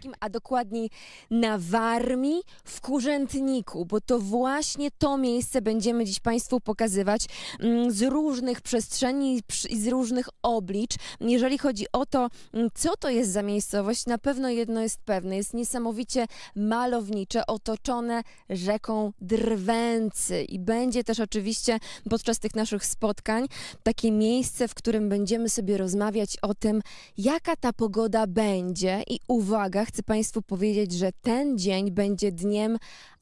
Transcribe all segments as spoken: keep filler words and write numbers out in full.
Małopolskim, a dokładniej na Warmii w Kurzętniku, bo to właśnie to miejsce będziemy dziś Państwu pokazywać z różnych przestrzeni i z różnych oblicz. Jeżeli chodzi o to, co to jest za miejscowość, na pewno jedno jest pewne, jest niesamowicie malownicze, otoczone rzeką Drwęcy i będzie też oczywiście podczas tych naszych spotkań takie miejsce, w którym będziemy sobie rozmawiać o tym, jaka ta pogoda będzie i uwaga, chcę Państwu powiedzieć, że ten dzień będzie dniem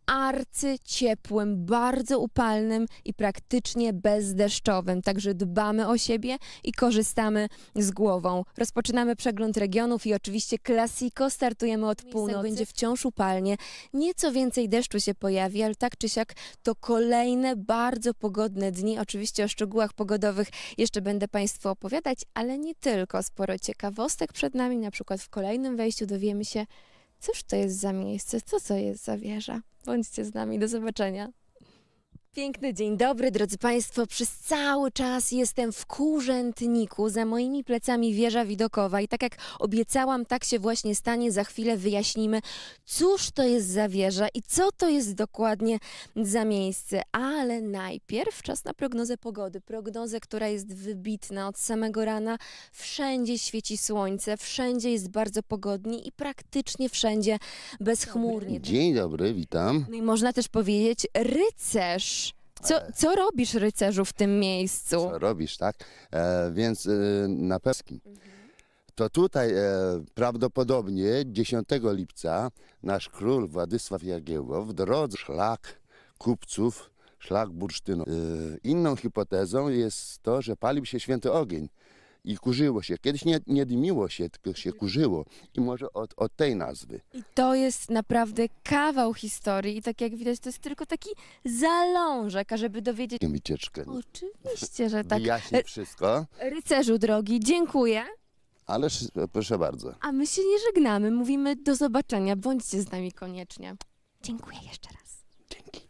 arcyciepłym, bardzo upalnym i praktycznie bezdeszczowym. Także dbamy o siebie i korzystamy z głową. Rozpoczynamy przegląd regionów i oczywiście klasiko, startujemy od północy. Będzie wciąż upalnie, nieco więcej deszczu się pojawi, ale tak czy siak to kolejne bardzo pogodne dni. Oczywiście o szczegółach pogodowych jeszcze będę Państwu opowiadać, ale nie tylko. Sporo ciekawostek przed nami, na przykład w kolejnym wejściu dowiemy się, cóż to jest za miejsce, co to jest za wieża. Bądźcie z nami, do zobaczenia. Piękny dzień dobry, drodzy Państwo. Przez cały czas jestem w Kurzętniku, za moimi plecami wieża widokowa i tak jak obiecałam, tak się właśnie stanie. Za chwilę wyjaśnimy, cóż to jest za wieża i co to jest dokładnie za miejsce. Ale najpierw czas na prognozę pogody. Prognozę, która jest wybitna od samego rana. Wszędzie świeci słońce, wszędzie jest bardzo pogodnie i praktycznie wszędzie bezchmurnie. Dzień dobry, witam. No i można też powiedzieć rycerz. Co, co robisz, rycerzu, w tym miejscu? Co robisz, tak? E, więc e, na pewno. To tutaj e, prawdopodobnie dziesiątego lipca nasz król Władysław Jagiełło w drodze szlak kupców, szlak bursztynowy. E, inną hipotezą jest to, że palił się święty ogień i kurzyło się. Kiedyś nie, nie dymiło się, tylko się kurzyło. I może od, od tej nazwy. I to jest naprawdę kawał historii. I tak jak widać, to jest tylko taki zalążek, a żeby dowiedzieć... Wycieczkę. Oczywiście, że tak. Wyjaśnię wszystko. Rycerzu drogi, dziękuję. Ależ proszę bardzo. A my się nie żegnamy, mówimy do zobaczenia. Bądźcie z nami koniecznie. Dziękuję jeszcze raz. Dzięki.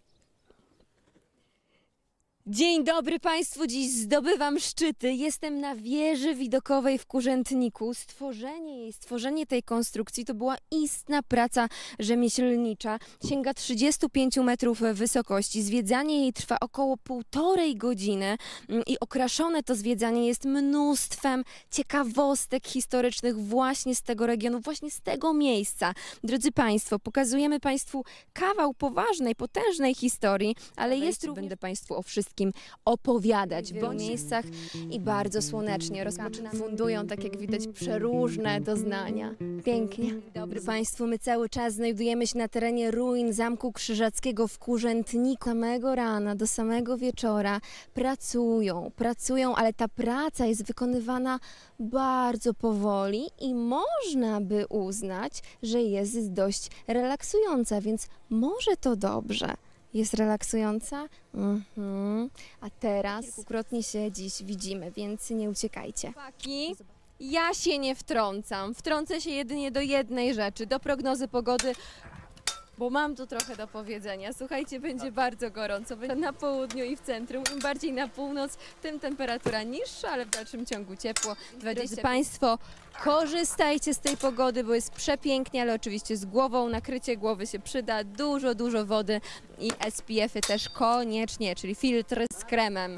Dzień dobry Państwu, dziś zdobywam szczyty. Jestem na wieży widokowej w Kurzętniku. Stworzenie jej, stworzenie tej konstrukcji to była istna praca rzemieślnicza. Sięga trzydziestu pięciu metrów wysokości. Zwiedzanie jej trwa około półtorej godziny i okraszone to zwiedzanie jest mnóstwem ciekawostek historycznych właśnie z tego regionu, właśnie z tego miejsca. Drodzy Państwo, pokazujemy Państwu kawał poważnej, potężnej historii, ale jest również... Będę Państwu o wszystkim opowiadać w wielu miejscach i bardzo słonecznie. Rozpoczynamy, fundują, tak jak widać, przeróżne doznania. Pięknie. Dobry Państwu, my cały czas znajdujemy się na terenie ruin Zamku Krzyżackiego w Kurzętniku. Samego rana do samego wieczora pracują, pracują, ale ta praca jest wykonywana bardzo powoli i można by uznać, że jest dość relaksująca, więc może to dobrze. Jest relaksująca? Mhm. A teraz kilkukrotnie się dziś widzimy, więc nie uciekajcie. Chłopaki, ja się nie wtrącam. Wtrącę się jedynie do jednej rzeczy, do prognozy pogody, bo mam tu trochę do powiedzenia. Słuchajcie, będzie bardzo gorąco. Będzie na południu i w centrum. Im bardziej na północ, tym temperatura niższa, ale w dalszym ciągu ciepło. Drodzy Państwo, korzystajcie z tej pogody, bo jest przepięknie, ale oczywiście z głową. Nakrycie głowy się przyda. Dużo, dużo wody i S P F-y też koniecznie, czyli filtry z kremem.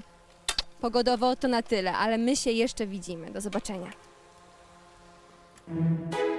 Pogodowo to na tyle, ale my się jeszcze widzimy. Do zobaczenia.